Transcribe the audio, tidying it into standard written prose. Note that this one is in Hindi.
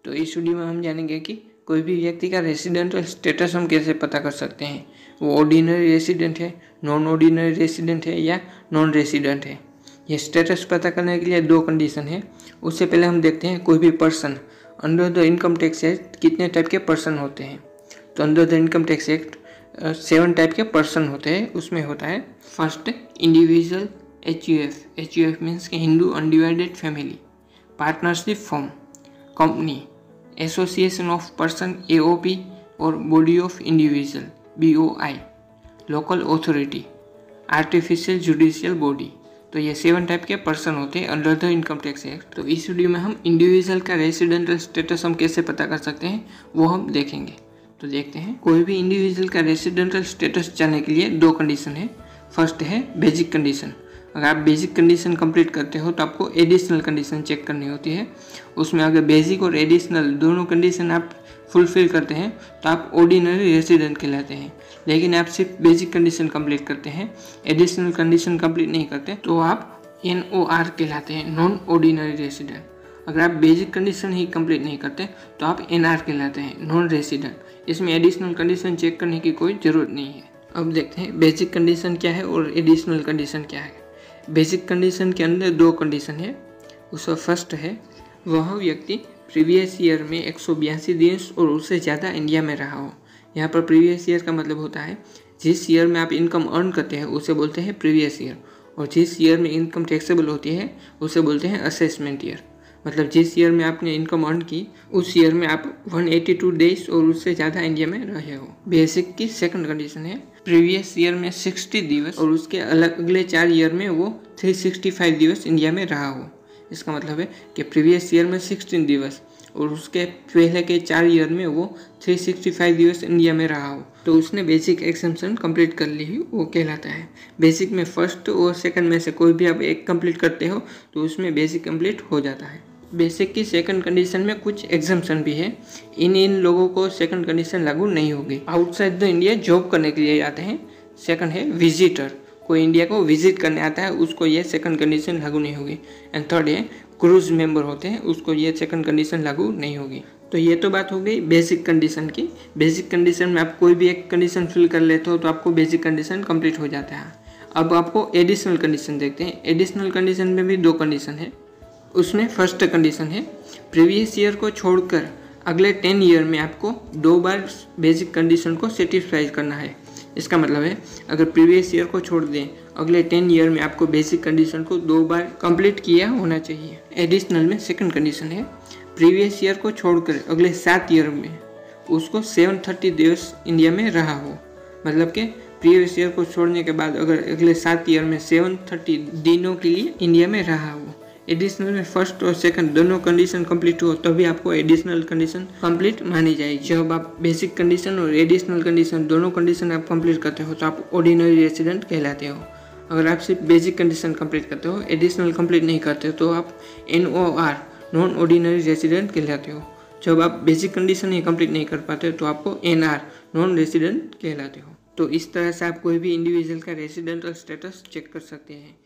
तो इस वीडियो में हम जानेंगे कि कोई भी व्यक्ति का रेसिडेंटल स्टेटस हम कैसे पता कर सकते हैं, वो ऑर्डिनरी रेसिडेंट है, नॉन ऑर्डिनरी रेसिडेंट है या नॉन रेसिडेंट है। ये स्टेटस पता करने के लिए दो कंडीशन है। उससे पहले हम देखते हैं कोई भी person under the income tax act कितने टाइप के पर्सन होते हैं। तो under the income tax act 7 type के पर्सन होते हैं। उसमें होता है फर्स्ट इंडिविजुअल HUF मीन्स के Hindu undivided family, partnership firm, company, association of person AOP और body of individual BOI, local authority, artificial judicial body. तो ये 7 टाइप के पर्सन होते हैं under the income tax act. तो इस वीडियो में हम इंडिविजुअल का रेसिडेंटल स्टेटस हम कैसे पता कर सकते हैं वो हम देखेंगे। तो देखते हैं, कोई भी इंडिविजुअल का रेसिडेंटल स्टेटस जानने के लिए दो कंडीशन है। फर्स्ट है बेसिक कंडीशन। अगर आप बेसिक कंडीशन कंप्लीट करते हो तो आपको एडिशनल कंडीशन चेक करनी होती है। उसमें अगर बेसिक और एडिशनल दोनों कंडीशन आप फुलफिल करते हैं तो आप ऑर्डिनरी रेसिडेंट कहलाते हैं। लेकिन आप सिर्फ बेसिक कंडीशन कंप्लीट करते हैं, एडिशनल कंडीशन कंप्लीट नहीं करते तो आप NOR कहलाते हैं, नॉन ऑर्डिनरी रेसिडेंट। अगर आप बेसिक कंडीशन ही कंप्लीट नहीं करते तो आप NR कहलाते हैं, नॉन रेसिडेंट। इसमें एडिशनल कंडीशन चेक करने की कोई ज़रूरत नहीं है। अब देखते हैं बेसिक कंडीशन क्या है और एडिशनल कंडीशन क्या है। बेसिक कंडीशन के अंदर दो कंडीशन है। उसका फर्स्ट है वह व्यक्ति प्रीवियस ईयर में 182 दिन और उससे ज़्यादा इंडिया में रहा हो। यहाँ पर प्रीवियस ईयर का मतलब होता है जिस ईयर में आप इनकम अर्न करते हैं उसे बोलते हैं प्रीवियस ईयर, और जिस ईयर में इनकम टैक्सेबल होती है उसे बोलते हैं असेसमेंट ईयर। मतलब जिस ईयर में आपने इनकम अर्न की उस ईयर में आप 182 डेज और उससे ज़्यादा इंडिया में रहे हो। बेसिक की सेकंड कंडीशन है प्रीवियस ईयर में 60 दिवस और उसके अगले 4 ईयर में वो 365 दिवस इंडिया में रहा हो। इसका मतलब है कि प्रीवियस ईयर में 16 दिवस और उसके पहले के 4 ईयर में वो 365 दिवस इंडिया में रहा हो, तो उसने बेसिक एग्जाम्पशन कंप्लीट कर ली ही, वो कहलाता है। बेसिक में फर्स्ट और सेकंड में से कोई भी आप एक कंप्लीट करते हो तो उसमें बेसिक कंप्लीट हो जाता है। बेसिक की सेकंड कंडीशन में कुछ एग्जाम्पशन भी है। इन लोगों को सेकंड कंडीशन लागू नहीं होगी। आउटसाइड द इंडिया जॉब करने के लिए आते हैं। सेकंड है विजिटर, कोई इंडिया को विजिट करने आता है उसको ये सेकंड कंडीशन लागू नहीं होगी। एंड थर्ड है क्रूज मेंबर होते हैं, उसको ये सेकंड कंडीशन लागू नहीं होगी। तो ये तो बात हो गई बेसिक कंडीशन की। बेसिक कंडीशन में आप कोई भी एक कंडीशन फिल कर लेते हो तो आपको बेसिक कंडीशन कंप्लीट हो जाता है। अब आपको एडिशनल कंडीशन देखते हैं। एडिशनल कंडीशन में भी दो कंडीशन है। उसमें फर्स्ट कंडीशन है प्रीवियस ईयर को छोड़कर अगले 10 ईयर में आपको 2 बार बेसिक कंडीशन को सेटिस्फाई करना है। इसका मतलब है अगर प्रीवियस ईयर को छोड़ दें अगले 10 ईयर में आपको बेसिक कंडीशन को 2 बार कंप्लीट किया होना चाहिए। एडिशनल में सेकंड कंडीशन है प्रीवियस ईयर को छोड़कर अगले 7 ईयर में उसको 730 दिवस इंडिया में रहा हो। मतलब कि प्रीवियस ईयर को छोड़ने के बाद अगर अगले 7 ईयर में 730 दिनों के लिए इंडिया में रहा हो। एडिशनल में फर्स्ट और सेकंड दोनों कंडीशन कंप्लीट हो तभी आपको एडिशनल कंडीशन कंप्लीट मानी जाएगी। जब आप बेसिक कंडीशन और एडिशनल कंडीशन दोनों कंडीशन आप कंप्लीट करते हो तो आप ऑर्डिनरी रेसिडेंट कहलाते हो। अगर आप सिर्फ बेसिक कंडीशन कंप्लीट करते हो, एडिशनल कंप्लीट नहीं करते हो तो आप NOR नॉन ऑर्डिनरी रेसिडेंट कहलाते हो। जब आप बेसिक कंडीशन ही कंप्लीट नहीं कर पाते तो आपको NR नॉन रेसिडेंट कहलाते हो। तो इस तरह से आप कोई भी इंडिविजुअल का रेसिडेंटल स्टेटस चेक कर सकते हैं।